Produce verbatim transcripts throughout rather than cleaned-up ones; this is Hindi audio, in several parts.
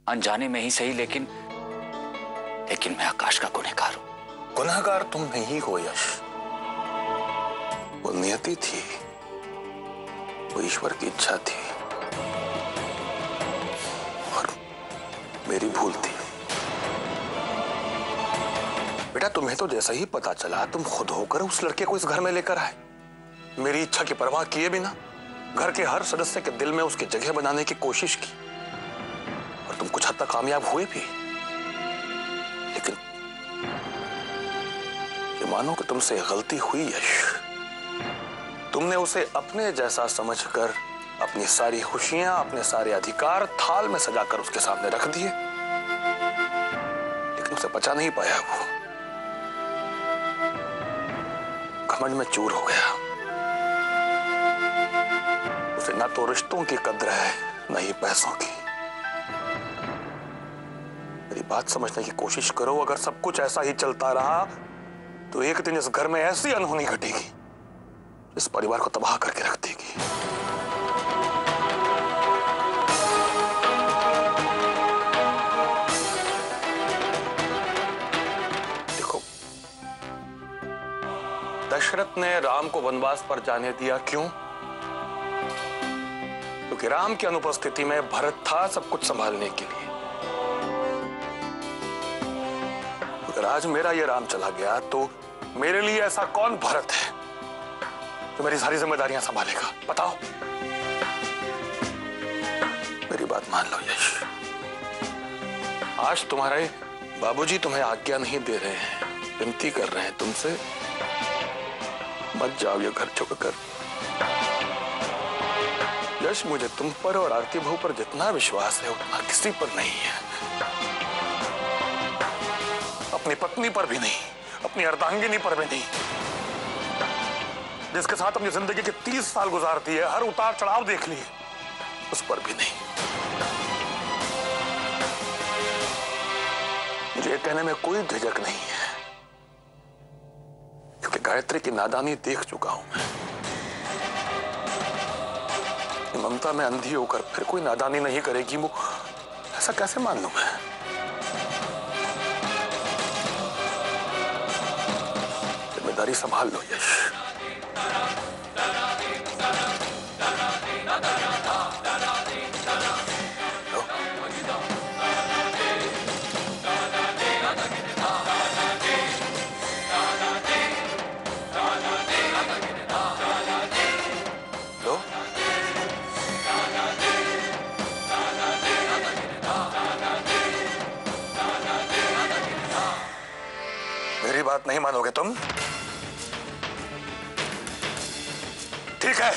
अनजाने में ही सही, लेकिन लेकिन मैं आकाश का गुनहगार हूं। गुनहगार तुम नहीं हो यश, वो नियति थी, वो ईश्वर की इच्छा थी और मेरी भूल थी। बेटा तुम्हें तो जैसा ही पता चला तुम खुद होकर उस लड़के को इस घर में लेकर आए, मेरी इच्छा की परवाह किए बिना घर के हर सदस्य के दिल में उसकी जगह बनाने की कोशिश की और तुम कुछ हद तक कामयाब हुए भी। लेकिन ये मानो कि तुमसे गलती हुई यश, तुमने उसे अपने जैसा समझकर अपनी सारी खुशियां, अपने सारे अधिकार थाल में सजाकर उसके सामने रख दिए, लेकिन उसे पचा नहीं पाया। वो घमंड में चूर हो गया। उसे ना तो रिश्तों की कद्र है न ही पैसों की। मेरी बात समझने की कोशिश करो, अगर सब कुछ ऐसा ही चलता रहा तो एक दिन इस घर में ऐसी अनहोनी घटेगी इस परिवार को तबाह करके रख देगी। देखो, दशरथ ने राम को वनवास पर जाने दिया, क्यों? क्योंकि राम की अनुपस्थिति में भरत था सब कुछ संभालने के लिए। अगर आज मेरा ये राम चला गया तो मेरे लिए ऐसा कौन भरत है जो मेरी सारी जिम्मेदारियां संभालेगा? बताओ। मेरी बात मान लो यश, आज तुम्हारे बाबूजी तुम्हें आज्ञा नहीं दे रहे हैं, विनती कर रहे हैं तुमसे, मत जाओ ये घर छोड़कर। यश, मुझे तुम पर और आरती बहू पर जितना विश्वास है उतना किसी पर नहीं है। अपनी पत्नी पर भी नहीं, अपनी अर्धांगिनी पर भी नहीं, जिसके साथ अपनी जिंदगी के तीस साल गुजारती है, हर उतार चढ़ाव देख लिए, उस पर भी नहीं। मुझे कहने में कोई झिझक नहीं है, क्योंकि गायत्री की नादानी देख चुका हूं मैं। ममता में अंधी होकर फिर कोई नादानी नहीं करेगी, वो ऐसा कैसे मान लूं मैं? जिम्मेदारी संभाल लो यश। मेरी बात नहीं मानोगे तुम? ठीक है,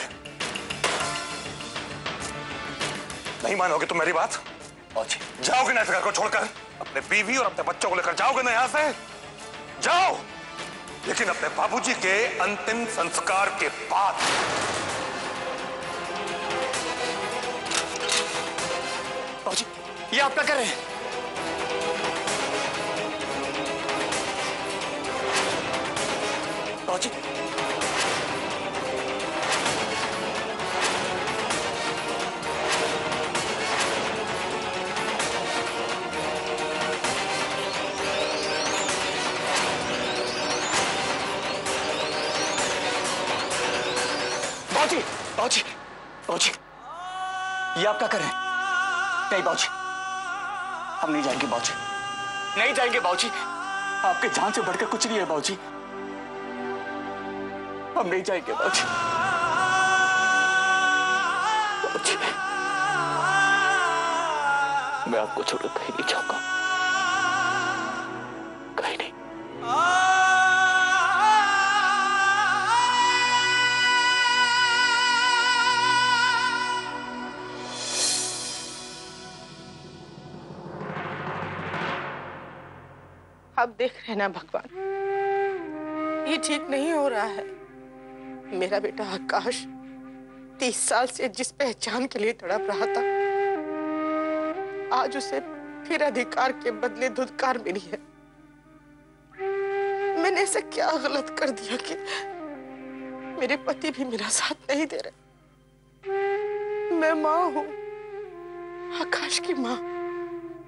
नहीं मानोगे तुम मेरी बात? जाओगे ना इस घर को छोड़कर? अपने बीवी और अपने बच्चों को लेकर जाओगे ना यहां से? जाओ, लेकिन अपने बाबूजी के अंतिम संस्कार के बाद। बाबूजी, ये आप क्या कर रहे हैं? बाबूजी, बाबूजी, बाबूजी, बाबूजी, ये आप क्या कर रहे हैं? नहीं बाबूजी, हम नहीं जाएंगे बाबूजी, नहीं जाएंगे बाबूजी। आपके जान से बढ़कर कुछ नहीं है बाबूजी, हम नहीं जाएंगे बाबूजी। बाबूजी, मैं आपको छोड़कर कहीं नहीं जाऊंगा, कहीं नहीं। अब देख रहे ना भगवान, ये ठीक नहीं हो रहा है। मेरा बेटा आकाश तीस साल से जिस पहचान के लिए तड़प रहा था, आज उसे फिर अधिकार के बदले धुतकार मिली है। मैंने ऐसा क्या गलत कर दिया कि मेरे पति भी मेरा साथ नहीं दे रहे? मैं माँ हूं, आकाश की माँ,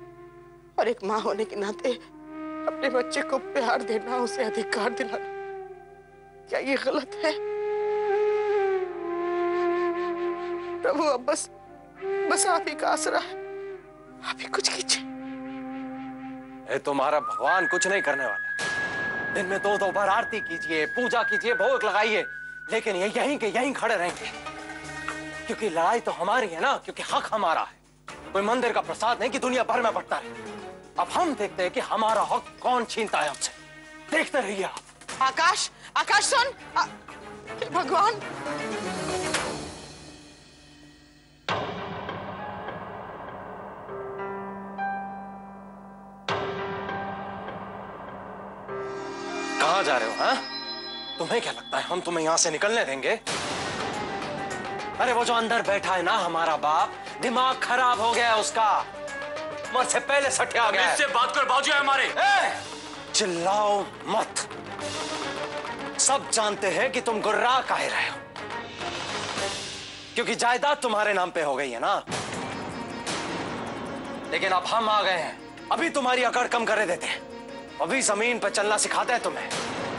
और एक माँ होने के नाते अपने बच्चे को प्यार देना, उसे अधिकार दिलाना, क्या ये गलत है? प्रभु अब बस बस आप ही का आसरा है, आप ही कुछ कीजिए। ए, तुम्हारा भगवान कुछ नहीं करने वाला। दिन में दो दो बार आरती कीजिए, पूजा कीजिए, भोग लगाइए, लेकिन ये यहीं के यहीं खड़े रहेंगे, क्योंकि लड़ाई तो हमारी है ना, क्योंकि हक हमारा है। कोई मंदिर का प्रसाद नहीं कि दुनिया भर में बंटता रहे। अब हम देखते हैं कि हमारा हक कौन छीनता है हमसे। देखते रहिए आप। आकाश, आकाश सुन। आ, हे भगवान, कहाँ जा रहे हो? हाँ, तुम्हें क्या लगता है हम तुम्हें यहां से निकलने देंगे? अरे वो जो अंदर बैठा है ना हमारा बाप, दिमाग खराब हो गया है उसका, उम्र से पहले सठे आ गया है। इससे बात कर बाबूजी हमारे। ए, चिल्लाओ मत। सब जानते हैं कि तुम गुर्रा काहे रहे हो, क्योंकि जायदाद तुम्हारे नाम पे हो गई है ना। लेकिन अब हम आ गए हैं, अभी तुम्हारी अकड़ कम कर देते हैं, अभी जमीन पर चलना सिखाते हैं तुम्हें।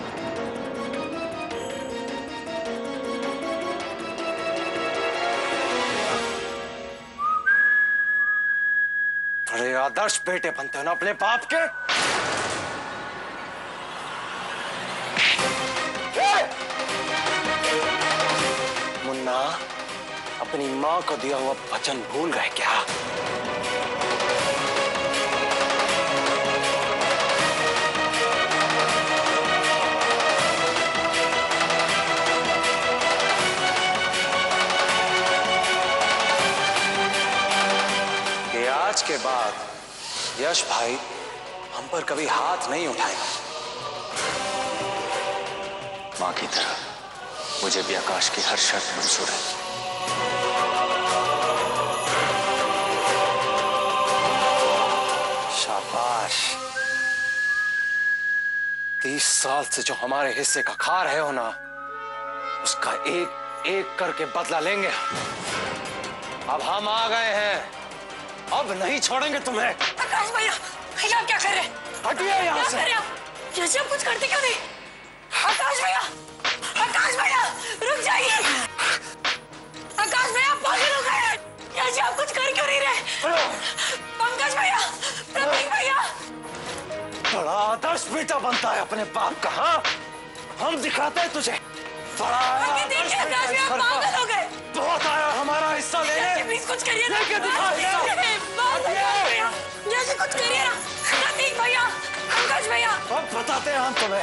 थोड़े आदर्श बेटे बनते हो ना अपने बाप के। मुन्ना, अपनी मां को दिया हुआ वचन भूल गए क्या? आज के बाद यश भाई हम पर कभी हाथ नहीं उठाएगा। मां की तरह मुझे भी आकाश की हर शर्त मंजूर है। शाबाश। तीस साल से जो हमारे हिस्से का खा रहे हो ना, उसका एक एक करके बदला लेंगे हम। अब हम आ गए हैं, अब नहीं छोड़ेंगे तुम्हें। आकाश भैया, भैया क्या कर रहे हैं? हटिए यहाँ से। जैसे आप कुछ करते क्यों नहीं? आकाश भैया, आकाश भैया, रुक जाइए। आकाश भैया, पागल हो गए हैं। जैसे आप कुछ कर क्यों नहीं रहे? पंकज भैया, प्रतीक भैया। बड़ा आदर्श बेटा बनता है अपने बाप का। हाँ, हम दिखाते हैं तुझे। बड़ा आदर्श बेटा। पागल हो गए। बहुत आया हमारा हिस्सा लेने। प्लीज कुछ करिए ना। लेके दिखा हिस्सा। जैसे कुछ करिए ना। प्रतीक भैया, पंकज भैया। अब बताते हैं हम तुम्हें।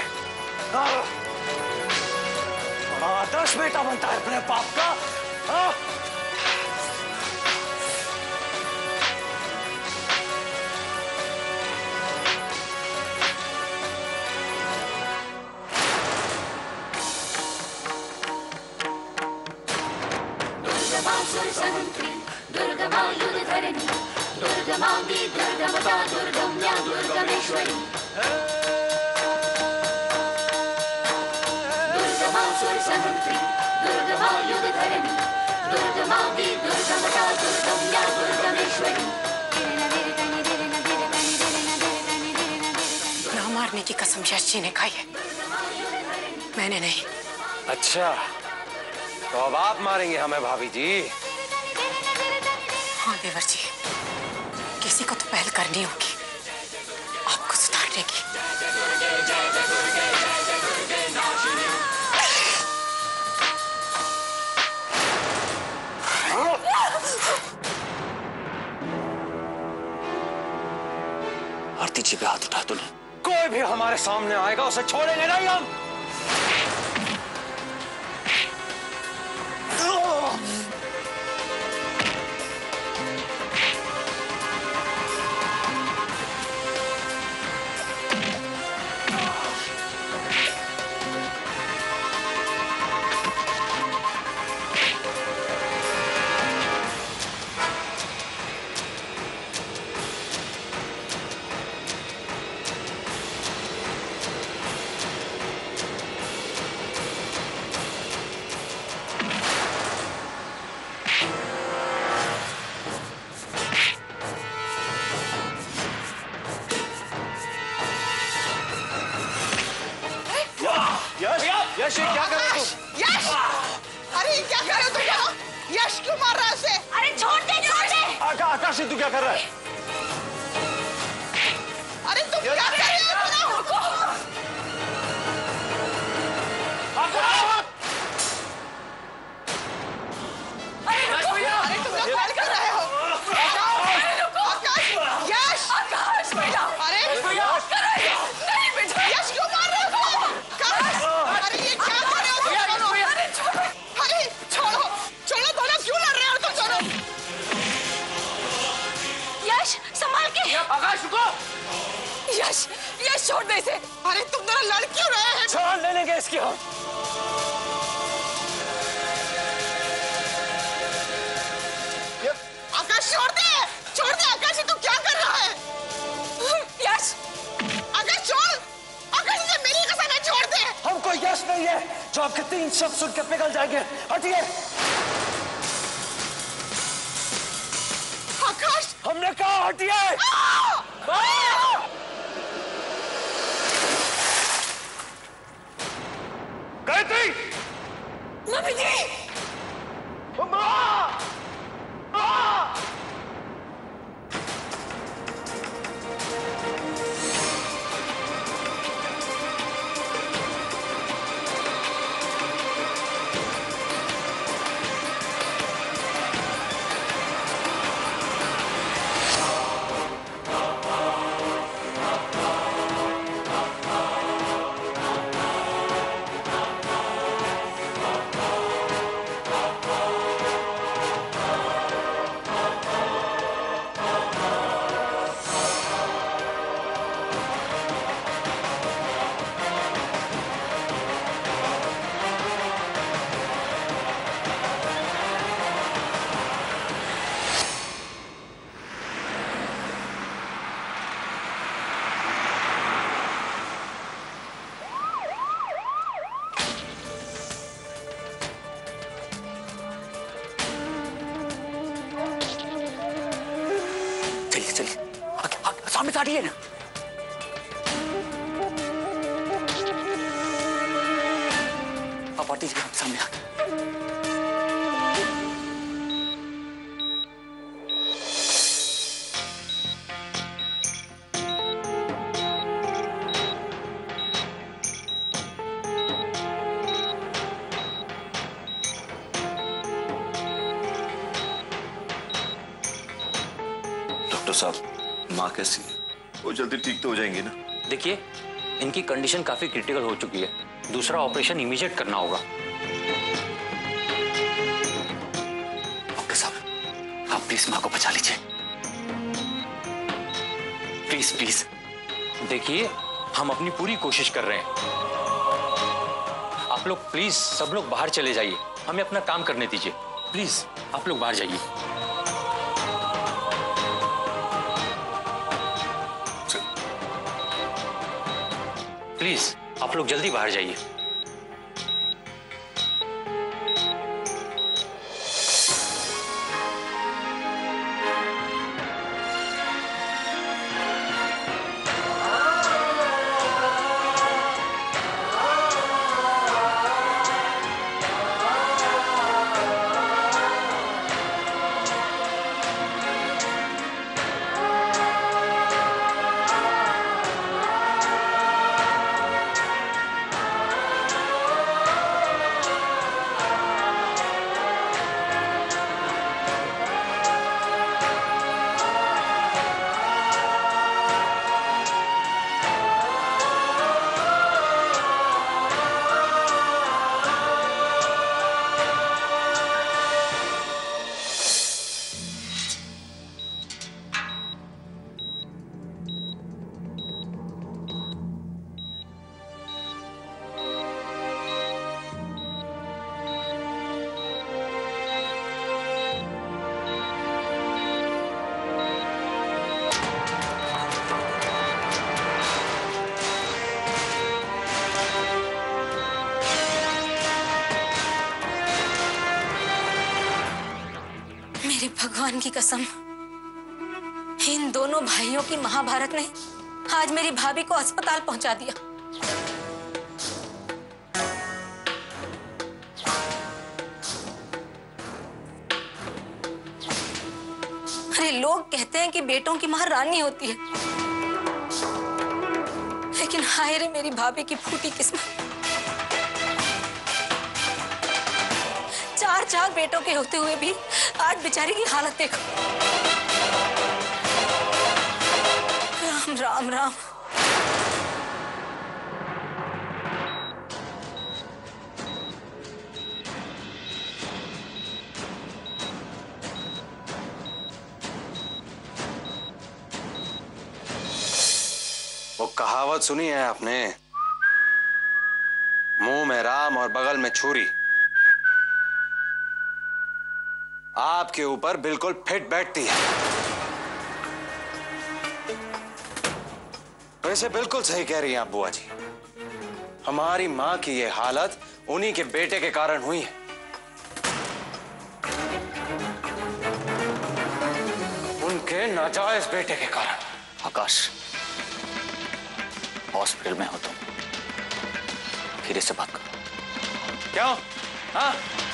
बड़ा आदर्श बेटा बनता है अपने बाप का। हाँ? दुर्गमा युधधरिणी, दुर्गमांगी दुर्गमता दुर्गम्या दुर्गमेश्वरी। दुर्गमा सुरसहंत्री, दुर्गमा युधधरिणी, दुर्गमांगी दुर्गमता दुर्गम्या दुर्गमेश्वरी। ना मारने की कसम यश जी ने खाई है, मैंने नहीं। अच्छा, तो अब आप मारेंगे हमें भाभी जी? हाँ देवर जी, किसी को तो पहल करनी होगी आपको सुधारने की। आरती जी पे हाथ उठा तूने। कोई भी हमारे सामने आएगा उसे छोड़ेंगे नहीं हम। यश क्यों मार रहा है उसे? अरे छोड़ दे, छोड़ दे। आका, आकाश तू क्या कर रहा है? अरे तुम क्या कर रहे हो? रुको। अरे रुको। अरे तुम लोग क्या कर रहे हो? अरे रुको। आकाश, यश, आकाश भैया। अरे नहीं बेटा। यश क्यों मार रहे हो? आकाश, अरे ये क्या कर रहे हो तुम दोनों? अरे छोड़ो। अरे छोड़ो, छोड़ो दोनों, क्यों लड़ रहे हो तुम दोनों? यश संभाल के। आकाश रुको। यश, यश छोड़ दे इसे। अरे तुम दोनों लड़ क्यों रहे हैं? जान ले लेंगे इसकी हम। आकाश छोड़ दे, छोड़ दे आकाश, तू क्या कर रहा है? यश, आकाश छोड़, आकाश इसे मेरी कसम है, छोड़ दे। हमको यश नहीं है जो आपके तीन शब्द सुन के पिघल जाएंगे। हटिए। आकाश, हमने कहा हटिए। गायत्री। मम्मी जी। सामने से हटिए ना। आप हटिए सामने। डॉक्टर साहब, माँ कैसी है? वो जल्दी ठीक तो हो जाएंगी ना? देखिए, इनकी कंडीशन काफी क्रिटिकल हो चुकी है। दूसरा ऑपरेशन इमीडिएट करना होगा। डॉक्टर साहब, आप प्लीज माँ को बचा लीजिए, प्लीज प्लीज। देखिए, हम अपनी पूरी कोशिश कर रहे हैं। आप लोग प्लीज सब लोग बाहर चले जाइए, हमें अपना काम करने दीजिए। प्लीज आप लोग बाहर जाइए। प्लीज आप लोग जल्दी बाहर जाइए। भगवान की कसम, इन दोनों भाइयों की महाभारत ने आज मेरी भाभी को अस्पताल पहुंचा दिया। अरे लोग कहते हैं कि बेटों की मां रानी होती है, लेकिन हाय रे मेरी भाभी की फूटी किस्मत। चार चार बेटों के होते हुए भी आज बेचारी की हालत देखो। राम राम राम। वो कहावत सुनी है आपने, मुंह में राम और बगल में छुरी। आपके ऊपर बिल्कुल फिट बैठती है। वैसे बिल्कुल सही कह रही हैं आप बुआ जी, हमारी मां की ये हालत उन्हीं के बेटे के कारण हुई है। उनके नाजायज बेटे के कारण। आकाश, हॉस्पिटल में हो तुम, धीरे से बात करो। क्यों? हाँ?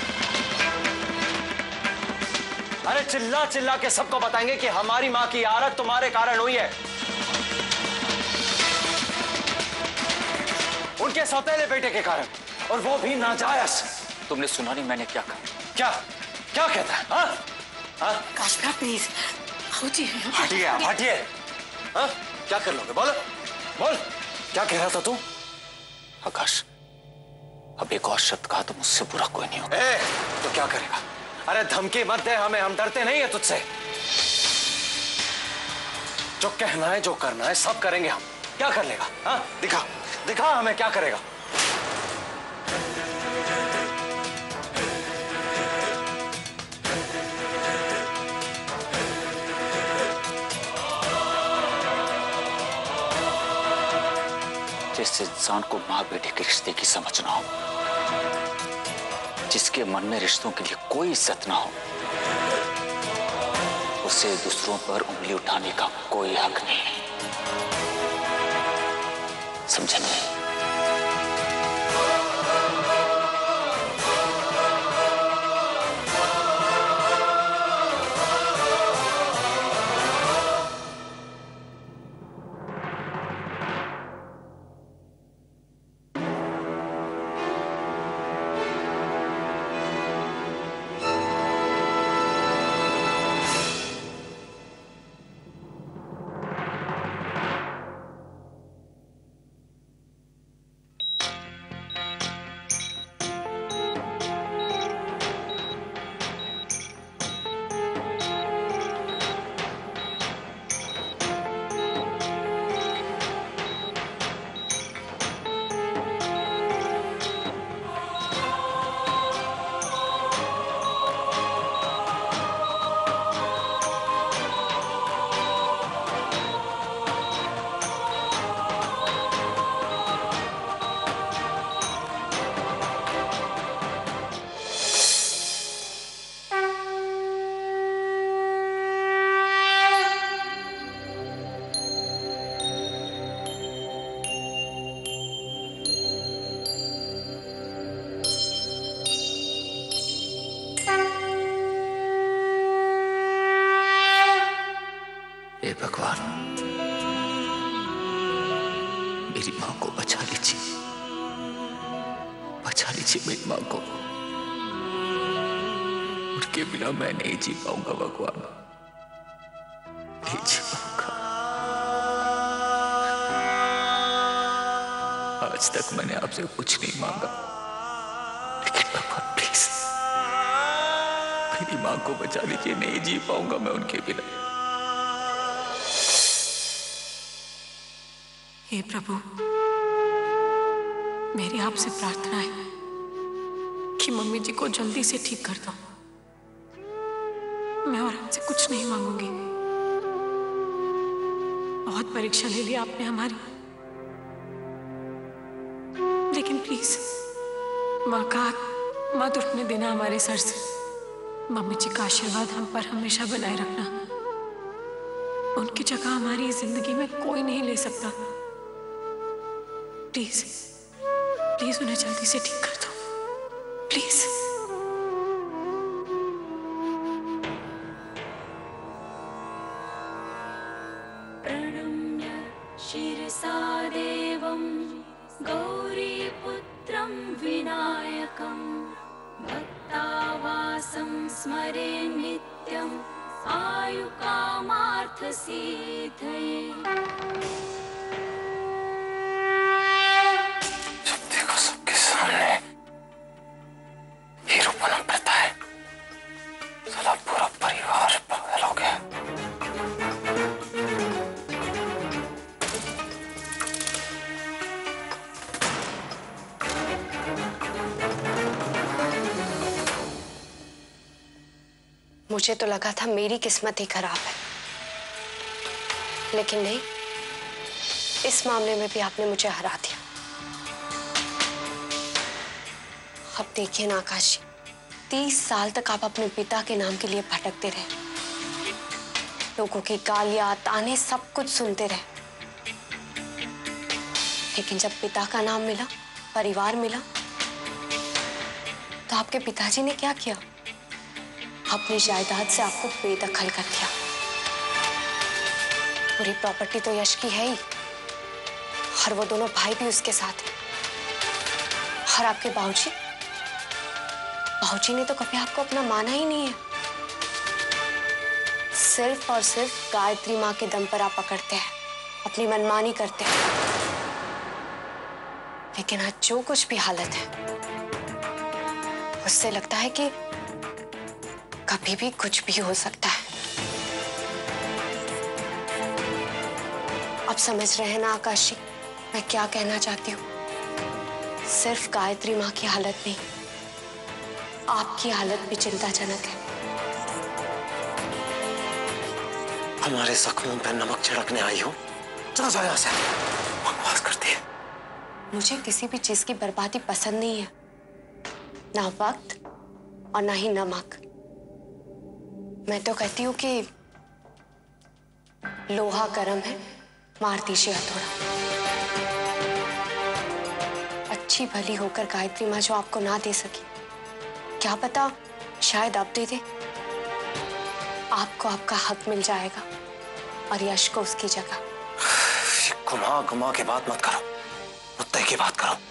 अरे चिल्ला चिल्ला के सबको बताएंगे कि हमारी मां की हालत तुम्हारे कारण हुई है, उनके सौतेले बेटे के कारण, और वो भी नाजायज। तुमने सुना नहीं मैंने क्या कहा? क्या क्या कहता है? हाँ? हाँ? आकाश भैया प्लीज, जी हटिए आप, हटिए। हाँ? क्या कर लोगे? बोलो बोल, क्या कह रहा था तू? आकाश, अब एक और शब्द कहा तो मुझसे बुरा कोई नहीं होगा। ए, तो क्या करेगा? अरे धमकी मत दे हमें, हम डरते नहीं है तुझसे। जो कहना है, जो करना है, सब करेंगे हम। क्या कर लेगा? हाँ? दिखा दिखा हमें क्या करेगा। जिस इंसान को माँ बेटे के रिश्ते की समझ ना हो, जिसके मन में रिश्तों के लिए कोई इज्जत ना हो, उसे दूसरों पर उंगली उठाने का कोई हक नहीं है। समझे नहीं? हे भगवान, मेरी मां को बचा लीजिए, बचा लीजिए मेरी मां को। उनके बिना मैं नहीं जी पाऊंगा भगवान, नहीं जी पाऊंगा। आज तक मैंने आपसे कुछ नहीं मांगा, लेकिन भगवान प्लीज मेरी मां को बचा लीजिए, नहीं जी पाऊंगा मैं उनके बिना। हे प्रभु, मेरी आपसे प्रार्थना है कि मम्मी जी को जल्दी से ठीक कर दो। मैं और आपसे कुछ नहीं मांगूंगी। बहुत परीक्षा ले ली आपने हमारी, लेकिन प्लीज माँ का मत उठने देना हमारे सर से। मम्मी जी का आशीर्वाद हम पर हमेशा बनाए रखना। उनकी जगह हमारी जिंदगी में कोई नहीं ले सकता। प्लीज प्लीज उन्हें जल्दी से ठीक कर दो, प्लीज। गौरीपुत्रं विनायकं भक्तावासं स्मरे नित्यम् आयुकामार्थसिद्धये। जब देखो सबके सामने हीरो बना पड़ता है, साला पूरा परिवार पागल हो गया। मुझे तो लगा था मेरी किस्मत ही खराब है, लेकिन नहीं, इस मामले में भी आपने मुझे हरा दिया। अब देखिए ना आकाश जी, तीस साल तक आप अपने पिता के नाम के लिए भटकते रहे, लोगों की गालियां ताने सब कुछ सुनते रहे, लेकिन जब पिता का नाम मिला, परिवार मिला, तो आपके पिताजी ने क्या किया? अपनी जायदाद से आपको बेदखल कर दिया। पूरी प्रॉपर्टी तो यश की है ही, और वो दोनों भाई भी उसके साथ हैं। और आपके बाबूजी बाबूजी ने तो कभी आपको अपना माना ही नहीं है। सिर्फ और सिर्फ गायत्री माँ के दम पर आप पकड़ते हैं, अपनी मनमानी करते हैं। लेकिन आज जो कुछ भी हालत है, उससे लगता है कि कभी भी कुछ भी हो सकता है। अब समझ रहे हैं ना आकाश जी, मैं क्या कहना चाहती हूँ? सिर्फ गायत्री माँ की हालत नहीं, आपकी हालत भी चिंताजनक है। हमारे जख्मों पर नमक छिड़कने आई हो? चलो जाओ यहाँ से, बकवास करती है। मुझे किसी भी चीज की बर्बादी पसंद नहीं है, ना वक्त और ना ही नमक। मैं तो कहती हूँ कि लोहा गर्म है, मार दीजिए हथौड़ा। अच्छी भली होकर गायत्री माँ जो आपको ना दे सकी, क्या पता शायद अब दे दे। आपको आपका हक मिल जाएगा और यश को उसकी जगह। घुमा घुमा के बात मत करो, मुद्दे की बात करो।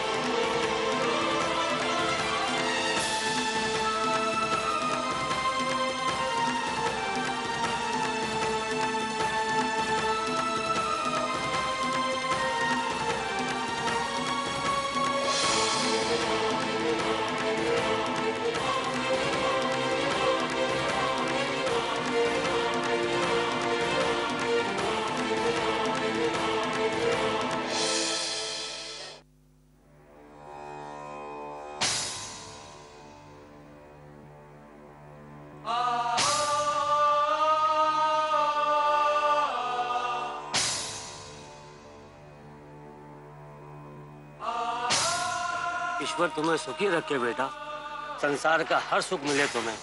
ईश्वर तुम्हें सुखी रखे बेटा, संसार का हर सुख मिले तुम्हें।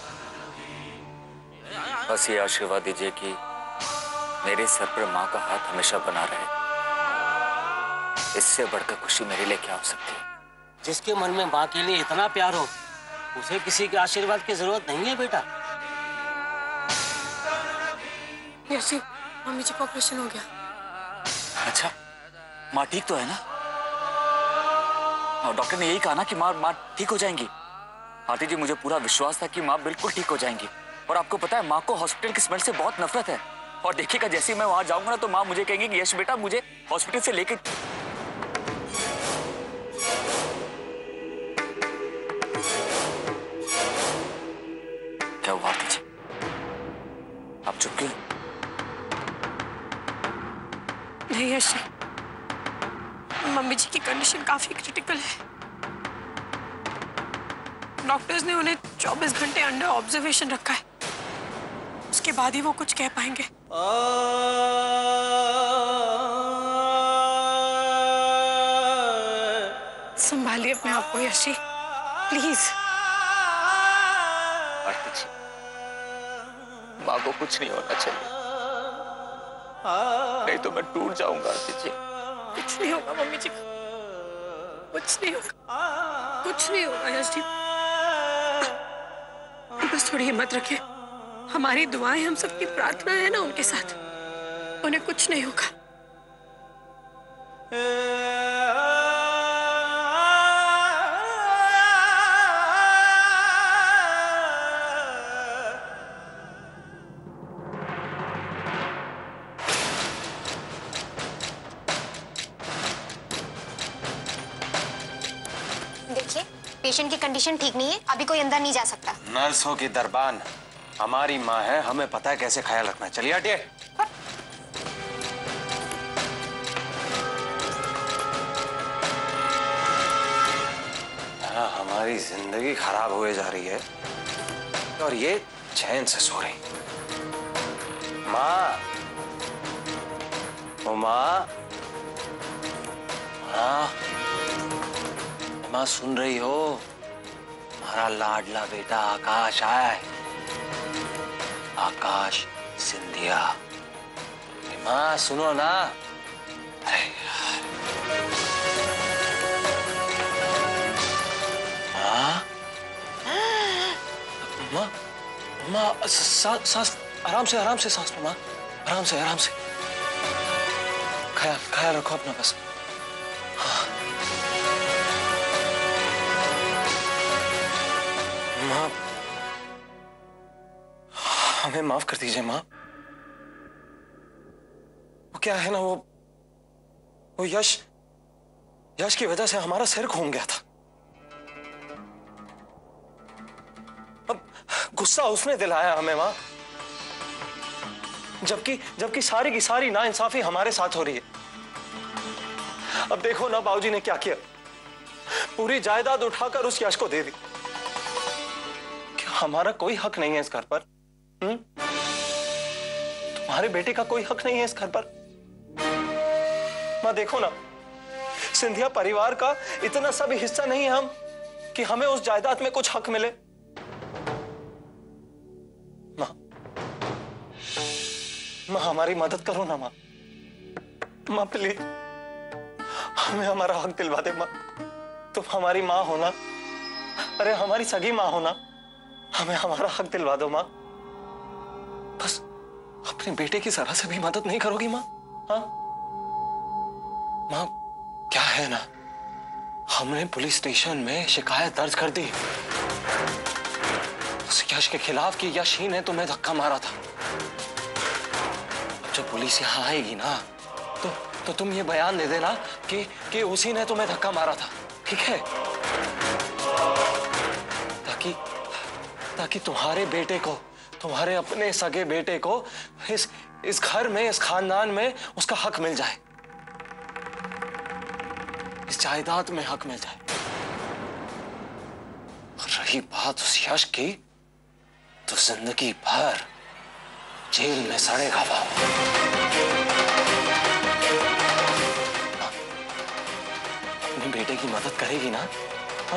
बस ये आशीर्वाद दीजिए कि मेरे सर पर माँ का हाथ हमेशा बना रहे। इससे बढ़कर खुशी मेरे लिए क्या हो सकती है? जिसके मन में माँ के लिए इतना प्यार हो, उसे किसी के आशीर्वाद की जरूरत नहीं है बेटा। यश जी, मम्मी जी का ऑपरेशन हो गया। अच्छा, माँ ठीक तो है ना? डॉक्टर ने यही कहा ना कि माँ माँ ठीक हो जाएंगी। आरती जी, मुझे पूरा विश्वास था कि माँ बिल्कुल ठीक हो जाएंगी। और आपको पता है, माँ को हॉस्पिटल की स्मेल से बहुत नफरत है। और देखिएगा, जैसे ही मैं वहां जाऊंगा ना, तो माँ मुझे कहेंगी कि यश बेटा, मुझे हॉस्पिटल से लेके। क्या हुआ आरती जी? आप चुप क्यों? नहीं यश, मम्मी जी की कंडीशन काफी क्रिटिकल है। डॉक्टर्स ने उन्हें चौबीस घंटे अंडर ऑब्जर्वेशन रखा है, उसके बाद ही वो कुछ कह पाएंगे। संभालिए अपने आप को यश जी, प्लीज। आरती जी, माँ को कुछ नहीं होना चाहिए, नहीं तो मैं टूट जाऊंगा। आरती जी, कुछ नहीं होगा मम्मी जी, कुछ नहीं होगा, कुछ नहीं होगा यश जी। बस थोड़ी हिम्मत रखिए, हमारी दुआएं, हम सबकी प्रार्थना है ना उनके साथ, उन्हें कुछ नहीं होगा। पेशेंट की कंडीशन ठीक नहीं है, अभी कोई अंदर नहीं जा सकता। नर्सों की दरबान हमारी माँ है, हमें पता है कैसे ख्याल रखना है। चलिए हटिए। हाँ, हमारी जिंदगी खराब हुए जा रही है और ये चैन से सो रही। माँ, ओ माँ, हाँ माँ सुन रही हो? हमारा लाडला बेटा आकाश आया है, आकाश सिंधिया। माँ सुनो ना। अरे यार माँ, माँ, माँ सांस सांस आराम से आराम से सांस लो माँ, आराम से आराम से। ख्याल ख्याल रखो अपना बस। हाँ। माँ हमें माफ कर दीजिए माँ। वो क्या है ना, वो वो यश यश की वजह से हमारा सिर घूम गया था। अब गुस्सा उसने दिलाया हमें माँ, जबकि जबकि सारी की सारी नाइंसाफी हमारे साथ हो रही है। अब देखो ना बाबूजी ने क्या किया, पूरी जायदाद उठाकर उस यश को दे दी। क्या हमारा कोई हक नहीं है इस घर पर? हुँ? तुम्हारे बेटे का कोई हक नहीं है इस घर पर? मां देखो ना, सिंधिया परिवार का इतना सा भी हिस्सा नहीं है हम कि हमें उस जायदाद में कुछ हक मिले। मां मां हमारी मदद करो ना मां, मां प्लीज हमें हमारा हक दिलवा दे मां। तुम हमारी मां हो ना, अरे हमारी सगी मां हो ना, हमें हमारा हक दिलवा दो मां। बस अपने बेटे की जरा से भी मदद नहीं करोगी मां? हाँ मां, क्या है ना, हमने पुलिस स्टेशन में शिकायत दर्ज कर दी उस यश के खिलाफ कि यश ही ने तुम्हें धक्का मारा था। जब पुलिस यहां आएगी ना तो तो तुम ये बयान दे देना कि कि उसी ने तुम्हें धक्का मारा था, ठीक है? ताकि ताकि तुम्हारे बेटे को, तुम्हारे अपने सगे बेटे को इस इस घर में, इस खानदान में उसका हक मिल जाए, इस जायदाद में हक मिल जाए। और रही बात उस यश की, तो जिंदगी भर जेल में सड़ेगा वो। अपने बेटे की मदद करेगी ना? हाँ?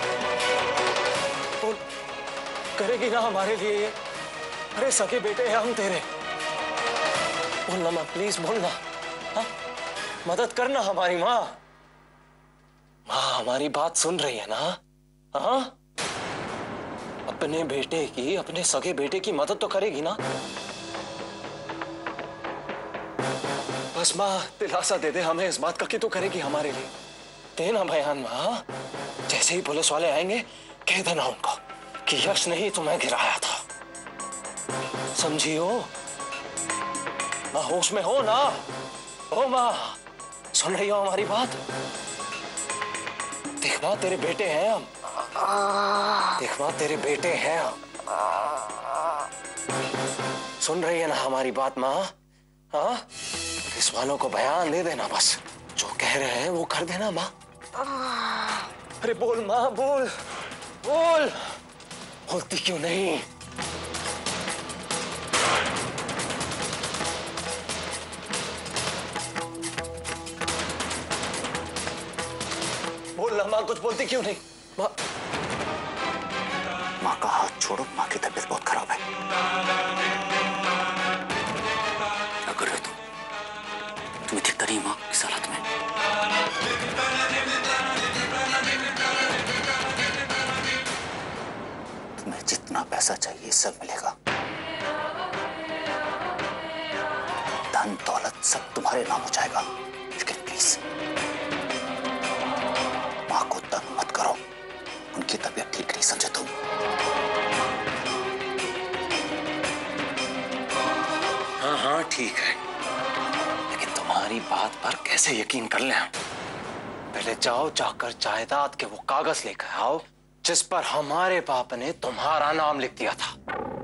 बोल, करेगी ना हमारे लिए ये? अरे सगे बेटे हैं हम तेरे, बोलना माँ प्लीज बोलना। हाँ? मदद करना हमारी माँ। माँ हमारी बात सुन रही है ना? हाँ? अपने बेटे की, अपने सगे बेटे की मदद तो करेगी ना? बस माँ दिलासा दे दे हमें इस बात का कि तू करेगी हमारे लिए। देना बयान माँ, जैसे ही पुलिस वाले आएंगे कह देना उनको कि यश ने ही तुम्हें गिराया था। समझी हो? माँ होश में हो ना? ओ माँ, सुन रही हो हमारी बात? देख माँ तेरे बेटे हैं हम, देख माँ तेरे बेटे हैं हम। सुन रही है ना हमारी बात माँ? हाँ? पुलिस वालों को बयान दे देना, बस जो कह रहे हैं वो कर देना माँ। अरे बोल माँ, बोल बोल, बोलती क्यों नहीं? बोल ना माँ, कुछ बोलती क्यों नहीं? माँ माँ का हाथ छोड़ो, माँ की तबीयत बहुत खराब है। क्या कर रहे हो तुम? तुम्हें दिखता नहीं माँ इस हालत में? तुम्हें जितना पैसा चाहिए सब मिलेगा, धन दौलत सब तुम्हारे नाम हो जाएगा, लेकिन प्लीज माँ को तंग मत करो, उनकी तबीयत ठीक नहीं, समझे तुम? हाँ हाँ ठीक है, लेकिन तुम्हारी बात पर कैसे यकीन कर लें हम? पहले जाओ, जाकर जायदाद के वो कागज लेकर आओ, जिस पर हमारे पाप ने तुम्हारा नाम लिख दिया था।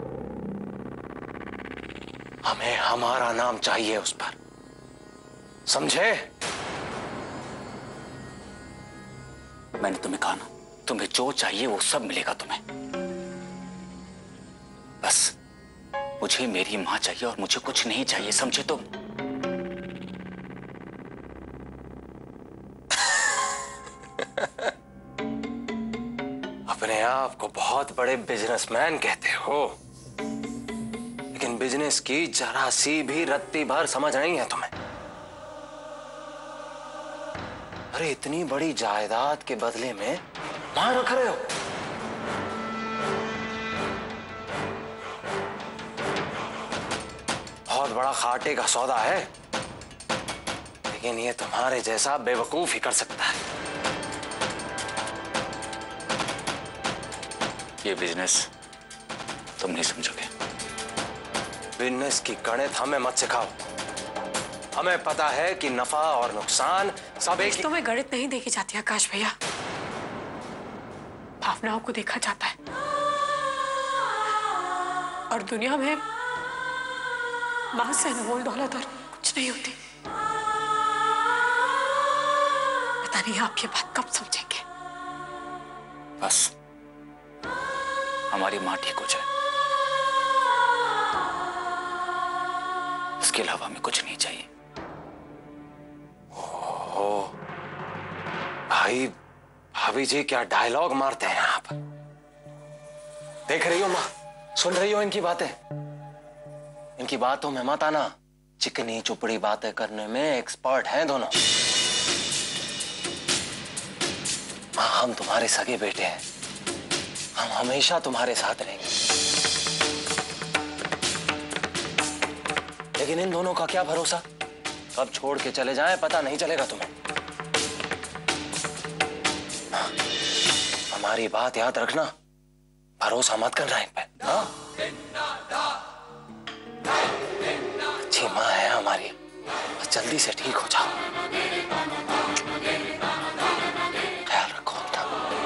हमें हमारा नाम चाहिए उस पर, समझे? मैंने तुम्हें कहा ना, तुम्हें जो चाहिए वो सब मिलेगा तुम्हें। बस मुझे मेरी मां चाहिए और मुझे कुछ नहीं चाहिए, समझे तुम? अपने आप को बहुत बड़े बिजनेसमैन कहते हो, लेकिन बिजनेस की जरा सी भी रत्ती भर समझ नहीं है तुम्हें। अरे इतनी बड़ी जायदाद के बदले में मां रख रहे हो। बहुत बड़ा खाटे का सौदा है, लेकिन ये तुम्हारे जैसा बेवकूफ ही कर सकता है। ये बिजनेस तुम नहीं समझोगे। बिजनेस की गणित हमें मत सिखाओ। हमें पता है कि नफा और नुकसान सब एक। रिश्तों में गणित नहीं देखी जाती आकाश भैया, भावनाओं को देखा जाता है। और दुनिया में मां से अनमोल दौलत और कुछ नहीं होती। पता नहीं आप ये बात कब समझेंगे। बस हमारी मां ठीक हो जाए, इसके अलावा हमें कुछ नहीं चाहिए। ओ, भाई भाभी जी क्या डायलॉग मारते हैं आप। देख रही हो मां, सुन रही हो इनकी बातें? इनकी बातों में मत आना। चिकनी चुपड़ी बातें करने में एक्सपर्ट हैं दोनों। मां, हम तुम्हारे सगे बेटे हैं, हम हमेशा तुम्हारे साथ रहेंगे। लेकिन इन दोनों का क्या भरोसा, कब छोड़ के चले जाएं पता नहीं चलेगा तुम्हें। हमारी बात याद रखना, भरोसा मत करना इन पे। हाँ? अच्छी माँ है हमारी, बस जल्दी से ठीक हो जाओ। ख्याल रखो अपना।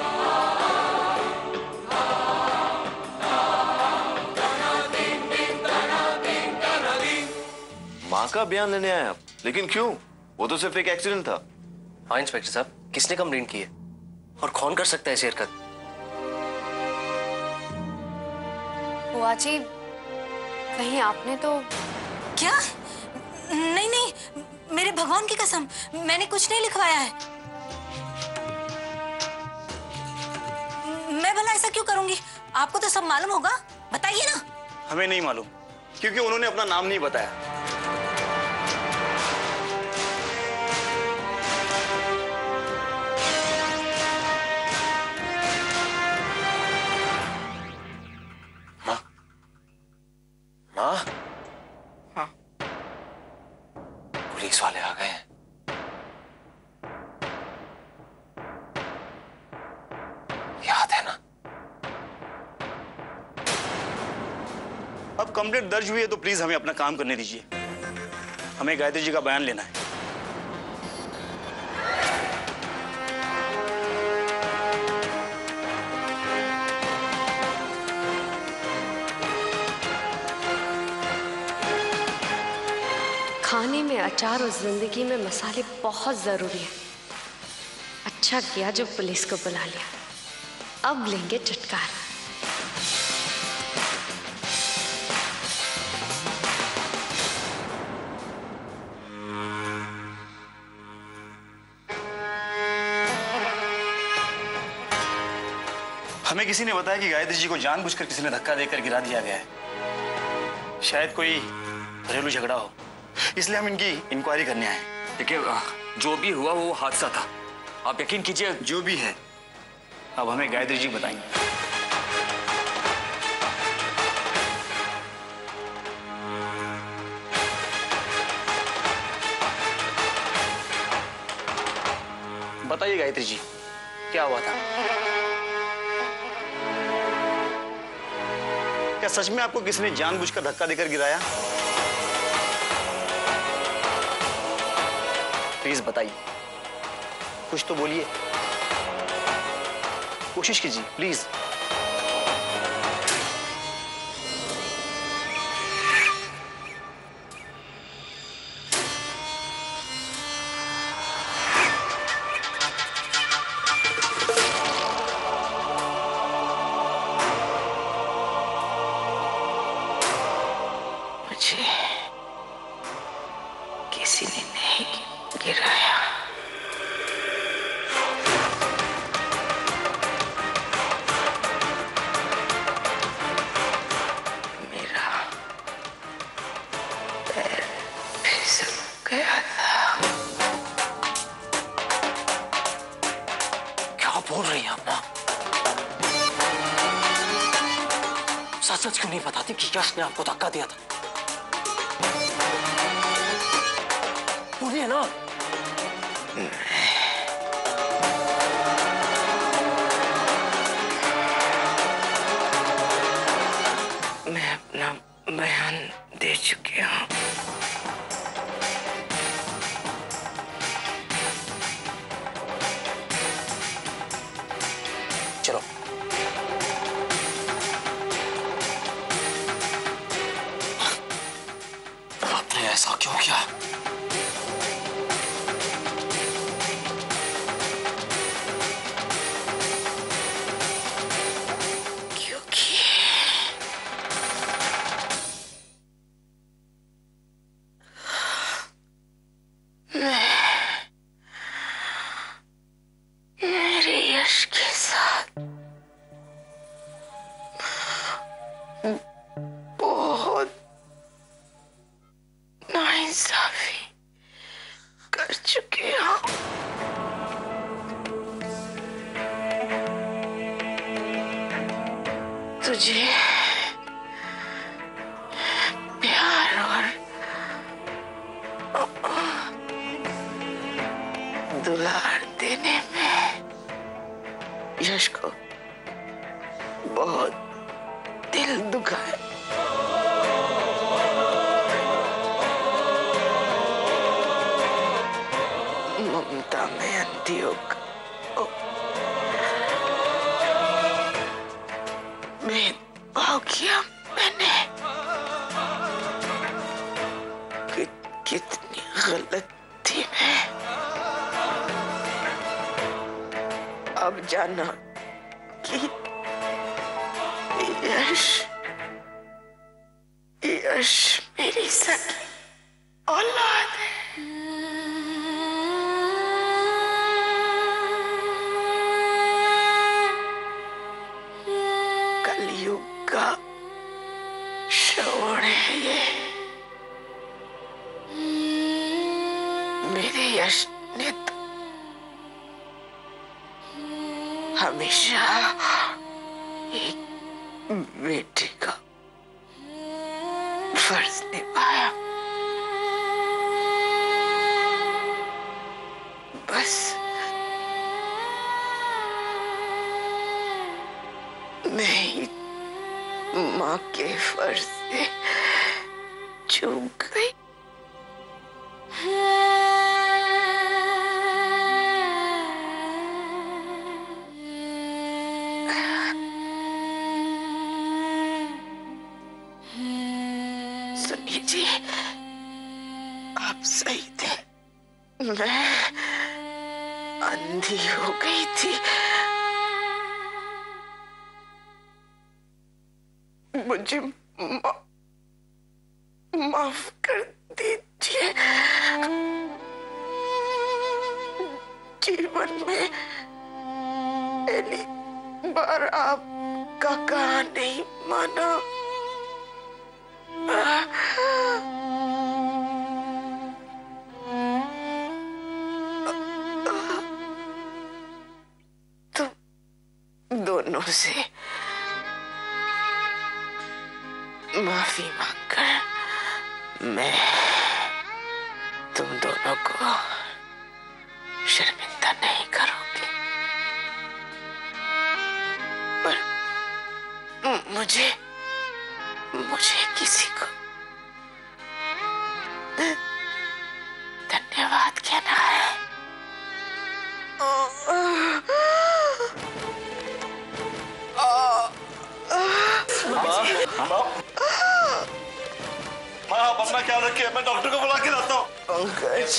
माँ का बयान लेने आए आप, लेकिन क्यों? वो तो सिर्फ एक एक्सीडेंट था। हाँ इंस्पेक्टर साहब, किसने कंप्लेंट की है और कौन कर सकता है ऐसी हरकत? बुआ जी, कहीं आपने तो क्या? नहीं नहीं, मेरे भगवान की कसम, मैंने कुछ नहीं लिखवाया है। मैं भला ऐसा क्यों करूंगी? आपको तो सब मालूम होगा, बताइए ना। हमें नहीं मालूम, क्योंकि उन्होंने अपना नाम नहीं बताया। माँ? हाँ। पुलिस वाले आ गए हैं। याद है ना? अब कंप्लेंट दर्ज हुई है तो प्लीज हमें अपना काम करने दीजिए। हमें गायत्री जी का बयान लेना है। खाने में अचार और जिंदगी में मसाले बहुत जरूरी है। अच्छा किया जो पुलिस को बुला लिया, अब लेंगे छुटकारा। हमें किसी ने बताया कि गायत्री जी को जानबूझकर किसी ने धक्का देकर गिरा दिया गया है। शायद कोई घरेलू झगड़ा हो, इसलिए हम इनकी इंक्वायरी करने आए। देखिए, जो भी हुआ वो हादसा था, आप यकीन कीजिए। जो भी है, अब हमें गायत्री जी बताएंगे। बताइए गायत्री जी, क्या हुआ था? क्या सच में आपको किसी ने जानबूझकर धक्का देकर गिराया? प्लीज बताइए, कुछ तो बोलिए। कोशिश कीजिए प्लीज। मुझे किसी ने नहीं गिराया। मेरा पैर फिसल गया था। क्या बोल रही हैं आप माँ? सच सच क्यों नहीं बताती कि यश ने आपको धक्का दिया था? बोलिए ना। मैं अपना बयान दे चुकी हूँ। चलो आपने ऐसा क्यों किया? मेरे यश के साथ बहुत नाइंसाफी कर चुके हूँ। तुझे प्यार और दुलार देने में यश को बहुत दिल दुखा है। ममता में अंधी होकर भेदभाव किया मैंने। कि, कितनी गलत थी मैं। अब जाना कि यश यश मेरी सगी औलाद है। कलयुग का श्रवण है ये। मेरे यश ने तो हमेशा एक बेटे का फर्ज निभाया। बस मैं ही माँ के फर्ज से चूक गई। सुनिए जी, आप सही थे। मैं अंधी हो गई थी। मुझे मा, माफ कर दीजिए। जीवन में पहली बार आपका कहा नहीं माना। तुम दोनों से माफी मांगकर मैं तुम दोनों को शर्मिंदा नहीं करूंगी। पर मुझे मुझे किसी को धन्यवाद कहना है। अपना ख्याल रखिए, मैं डॉक्टर को बुला के लाता हूँ। पंकज,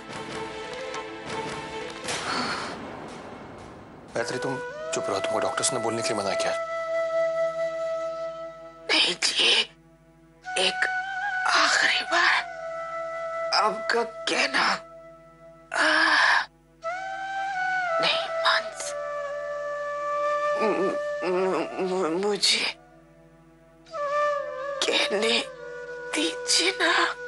गायत्री तुम चुप रहो, तुमको डॉक्टर्स ने बोलने के लिए मना किया। नहीं जी, एक आखिरी बार आपका कहना आ, नहीं मांस, मुझे कहने दीजिए ना।